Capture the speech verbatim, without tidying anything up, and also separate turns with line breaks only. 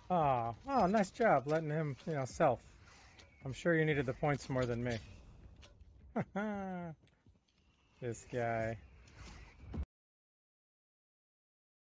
Oh, oh, nice job letting him, you know, self. I'm sure you needed the points more than me. This guy.